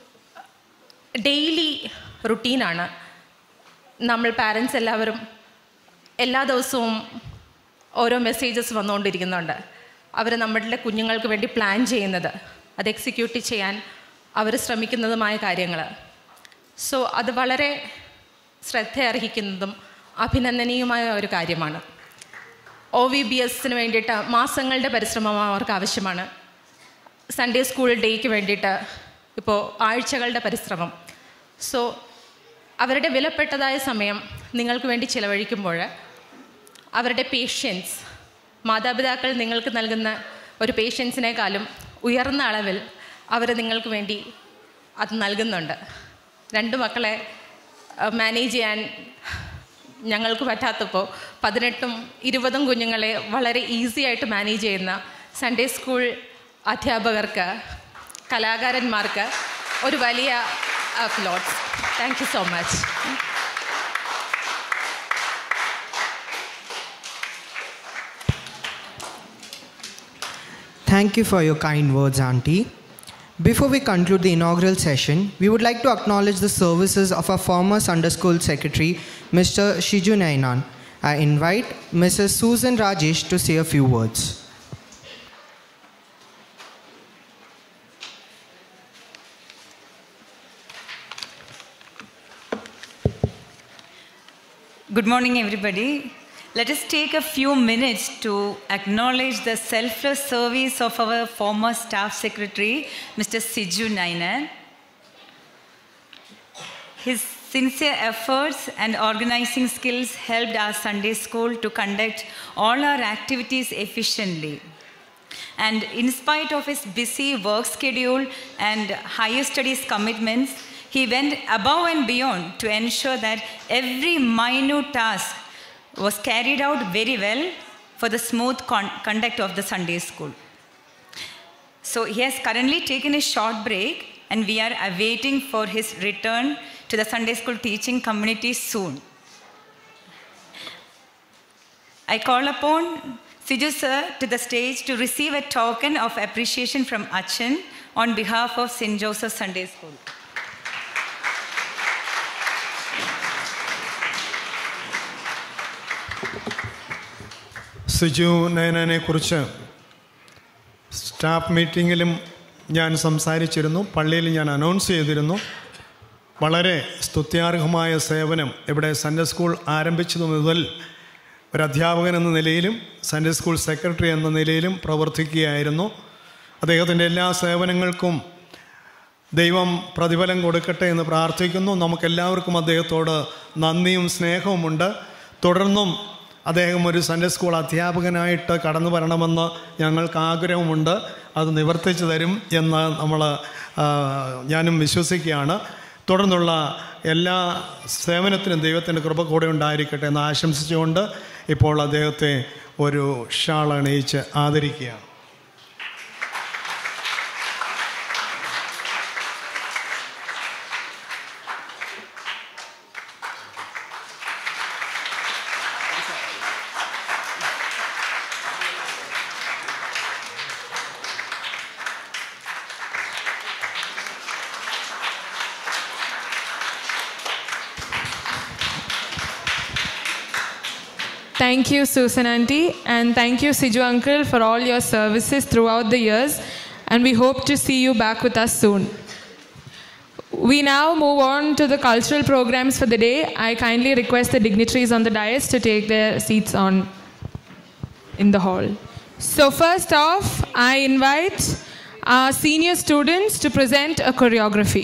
ഡെയിലി റുട്ടീനാണ്. നമ്മൾ പാരൻസ് എല്ലാവരും എല്ലാ ദിവസവും ഓരോ മെസ്സേജസ് വന്നുകൊണ്ടിരിക്കുന്നുണ്ട്. അവർ നമ്മളുടെ കുഞ്ഞുങ്ങൾക്ക് വേണ്ടി പ്ലാൻ ചെയ്യുന്നത്, അത് എക്സിക്യൂട്ട് ചെയ്യാൻ അവർ ശ്രമിക്കുന്നതുമായ കാര്യങ്ങൾ. സോ അത് വളരെ ശ്രദ്ധ അർഹിക്കുന്നതും അഭിനന്ദനീയമായ ഒരു കാര്യമാണ്. ഒ വി ബി എസിന് വേണ്ടിയിട്ട് മാസങ്ങളുടെ പരിശ്രമം അവർക്ക് ആവശ്യമാണ്. സൺഡേ സ്കൂൾ ഡേയ്ക്ക് വേണ്ടിയിട്ട് ഇപ്പോൾ ആഴ്ചകളുടെ പരിശ്രമം. സോ അവരുടെ വിലപ്പെട്ടതായ സമയം നിങ്ങൾക്ക് വേണ്ടി ചിലവഴിക്കുമ്പോൾ അവരുടെ പേഷ്യൻസ്, മാതാപിതാക്കൾ നിങ്ങൾക്ക് നൽകുന്ന ഒരു പേഷ്യൻസിനേക്കാളും ഉയർന്ന അളവിൽ അവർ നിങ്ങൾക്ക് വേണ്ടി അത് നൽകുന്നുണ്ട്. രണ്ട് മക്കളെ മാനേജ് ചെയ്യാൻ ഞങ്ങൾക്ക് പറ്റാത്തപ്പോൾ പതിനെട്ടും ഇരുപതും കുഞ്ഞുങ്ങളെ വളരെ ഈസി ആയിട്ട് മാനേജ് ചെയ്യുന്ന സൺഡേ സ്കൂൾ അധ്യാപകർക്ക്, കലാകാരന്മാർക്ക് ഒരു വലിയ applause. Thank you so much. Thank you for your kind words, Auntie. Before we conclude the inaugural session, we would like to acknowledge the services of our former Sunday School Secretary, Mister Shiju Nainan. I invite Missus Susan Rajesh to say a few words. Good morning, everybody. Let us take a few minutes to acknowledge the selfless service of our former staff secretary, Mister Siju Nainan. His sincere efforts and organizing skills helped our Sunday school to conduct all our activities efficiently. And in spite of his busy work schedule and higher studies commitments, he went above and beyond to ensure that every minute task was carried out very well for the smooth con- conduct of the Sunday school. So he has currently taken a short break, and we are awaiting for his return to the Sunday school teaching community soon. I call upon Siju sir to the stage to receive a token of appreciation from Achan on behalf of Saint Joseph Sunday School. Siju നയനെ കുറിച്ച് staff മീറ്റിങ്ങിലും ഞാൻ സംസാരിച്ചിരുന്നു, പള്ളിയിൽ ഞാൻ announce ചെയ്തിരുന്നു. വളരെ സ്തുത്യാർഹമായ സേവനം ഇവിടെ സൺഡേ സ്കൂൾ ആരംഭിച്ചതു മുതൽ ഒരു അധ്യാപകൻ എന്ന നിലയിലും സൺഡേ സ്കൂൾ സെക്രട്ടറി എന്ന നിലയിലും പ്രവർത്തിക്കുകയായിരുന്നു. അദ്ദേഹത്തിൻ്റെ എല്ലാ സേവനങ്ങൾക്കും ദൈവം പ്രതിഫലം കൊടുക്കട്ടെ എന്ന് പ്രാർത്ഥിക്കുന്നു. നമുക്കെല്ലാവർക്കും അദ്ദേഹത്തോട് നന്ദിയും സ്നേഹവുമുണ്ട്. തുടർന്നും അദ്ദേഹം ഒരു സൺഡേ സ്കൂൾ അധ്യാപകനായിട്ട് കടന്നു വരണമെന്ന് ഞങ്ങൾക്ക് ആഗ്രഹമുണ്ട്. അത് നിവർത്തിച്ചു തരും എന്ന് നമ്മൾ ഞാനും വിശ്വസിക്കുകയാണ്. തുടർന്നുള്ള എല്ലാ സേവനത്തിനും ദൈവത്തിൻ്റെ കൃപ കൂടെ ഉണ്ടായിരിക്കട്ടെ എന്ന് ആശംസിച്ചുകൊണ്ട് ഇപ്പോൾ അദ്ദേഹത്തെ ഒരു ഷാൾ അണിയിച്ച് ആദരിക്കുകയാണ്. Thank you, Susan Auntie, and thank you, Siju Uncle, for all your services throughout the years, and we hope to see you back with us soon. We now move on to the cultural programs for the day. I kindly request the dignitaries on the dais to take their seats on in the hall. So first off, I invite our senior students to present a choreography.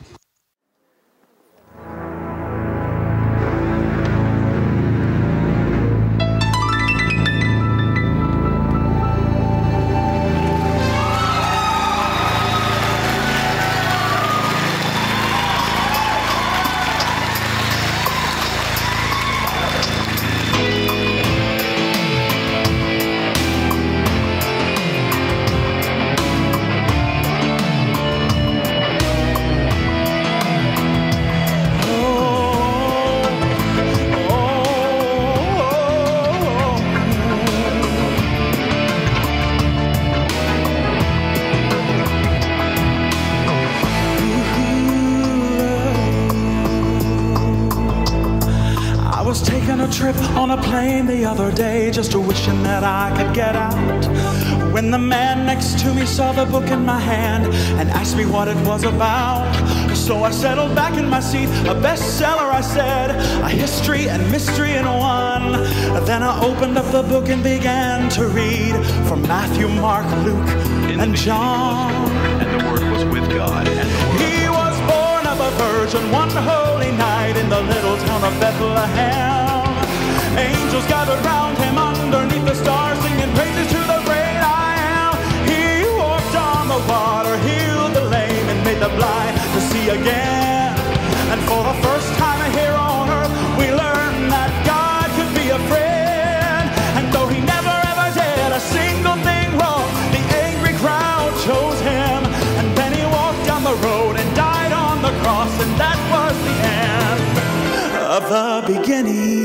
On a plane the other day, just wishing that I could get out, when the man next to me saw the book in my hand and asked me what it was about. So I settled back in my seat, a bestseller, I said, a history and mystery in one. Then I opened up the book and began to read from Matthew, Mark, Luke, and John. And the Word was with God, and the Word He was born of a virgin one holy night in the little town of Bethlehem. Angels gathered round him underneath the stars, singing praises to the great I am. He walked on the water, healed the lame, and made the blind to see again. And for the first time here on earth, we learn that God could be a friend. And though he never ever did a single thing wrong, the angry crowd chose him. And then he walked down the road and died on the cross, and that was the end of the beginning.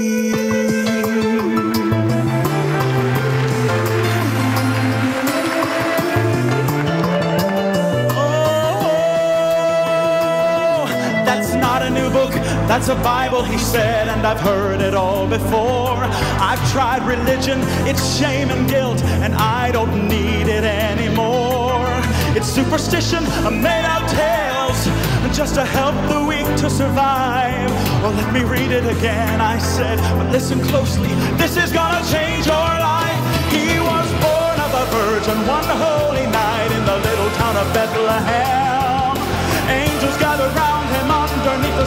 That's a Bible, he said, and I've heard it all before. I've tried religion, it's shame and guilt, and I don't need it anymore. It's superstition, made out tales, just to help the weak to survive. Well, let me read it again, I said, but listen closely, this is gonna change your life. He was born of a virgin one holy night in the little town of Bethlehem. Angels gathered round him underneath the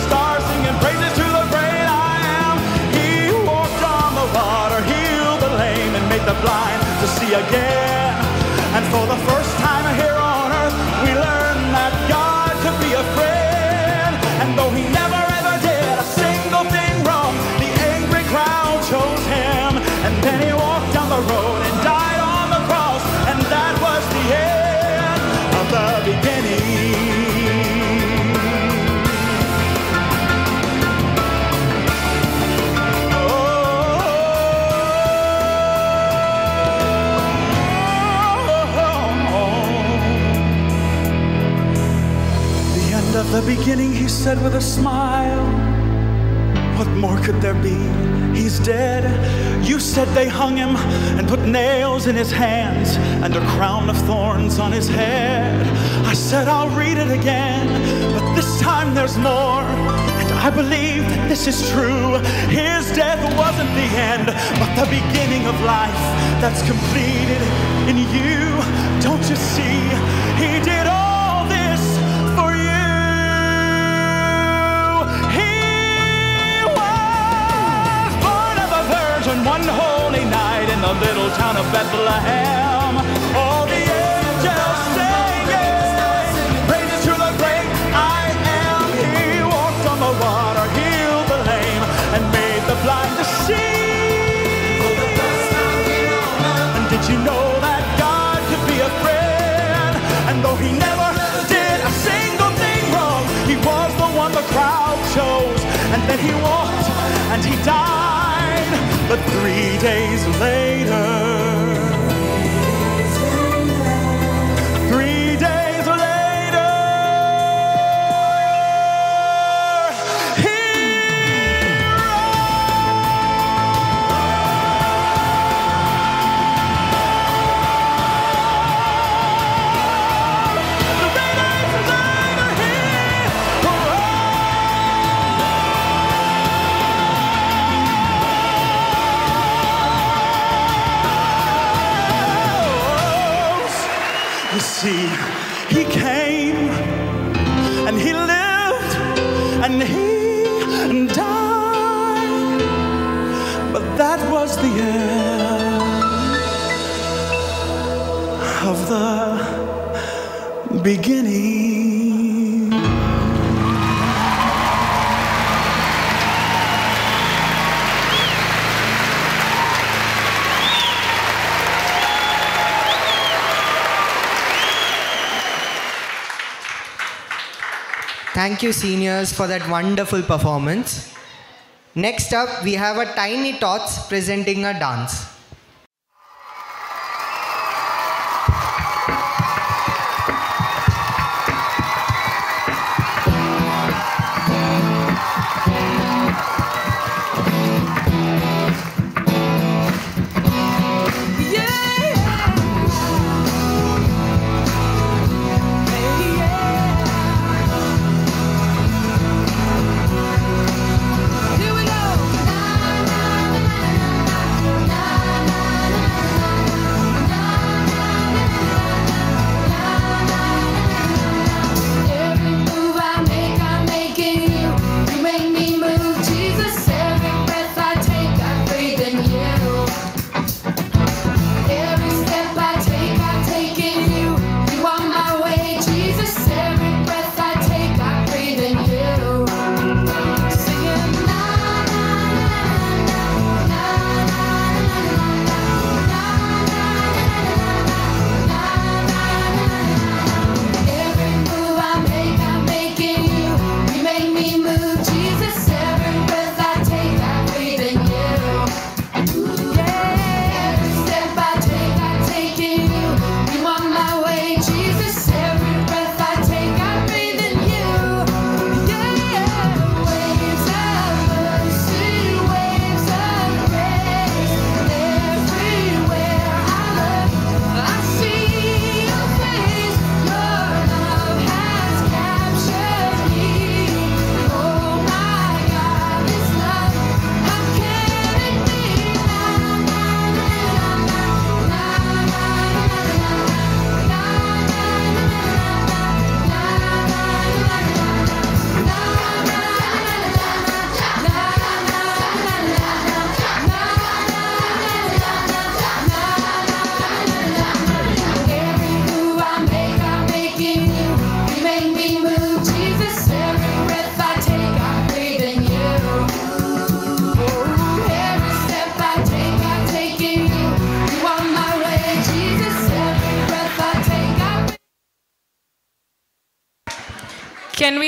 to see again. And for the first time here on earth, we learn that God could be a friend. And though he never ever did a single thing wrong, the angry crowd chose him. And then he walked down the road and died on the cross. And that was the end of the beginning. Of the beginning, he said with a smile, what more could there be? He's dead. You said they hung him and put nails in his hands and a crown of thorns on his head. I said I'll read it again, but this time there's more, and I believe that this is true. His death wasn't the end, but the beginning of life that's completed in you. Don't you see? He did all this for you. One holy night in the little town of Bethlehem, all the angels singing praises to the great I am. He walked on the water, healed the lame, and made the blind to see. And did you know that God could be a friend? And though he never did a single thing wrong, he was the one the crowd chose. And then he walked and he died. But three days later, three days later, he see, he came and he lived and he died, but that was the end of the beginning. Thank you, seniors, for that wonderful performance. Next up, we have a Tiny Tots presenting a dance. Here we go. Na, na, na, na, na, na.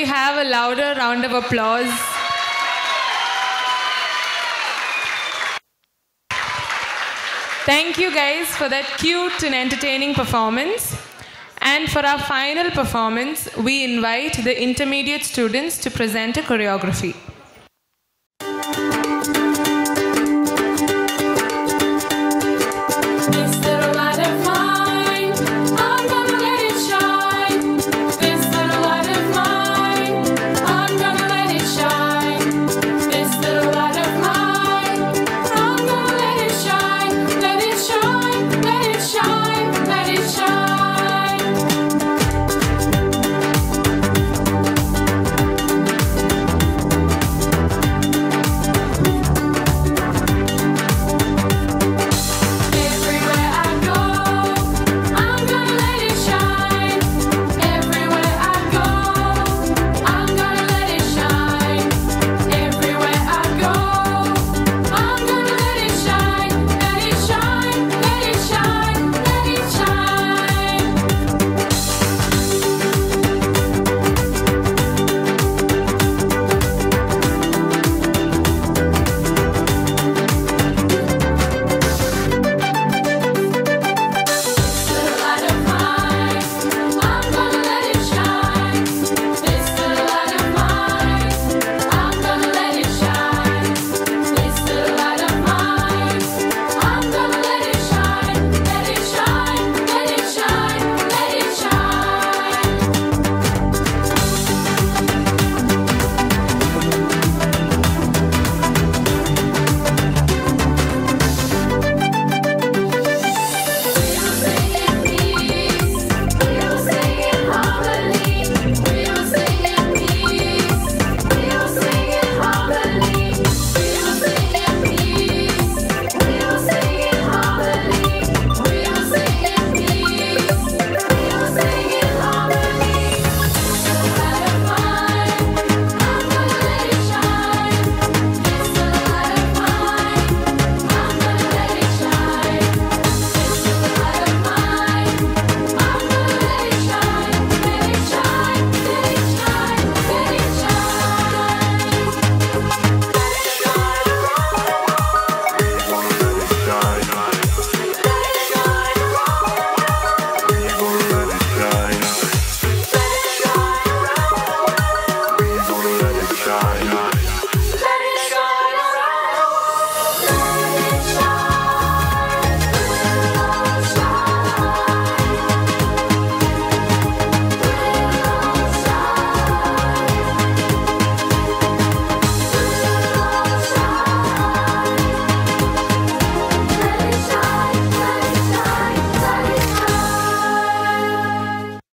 we have a louder round of applause? Thank you guys for that cute and entertaining performance. And for our final performance, we invite the intermediate students to present a choreography.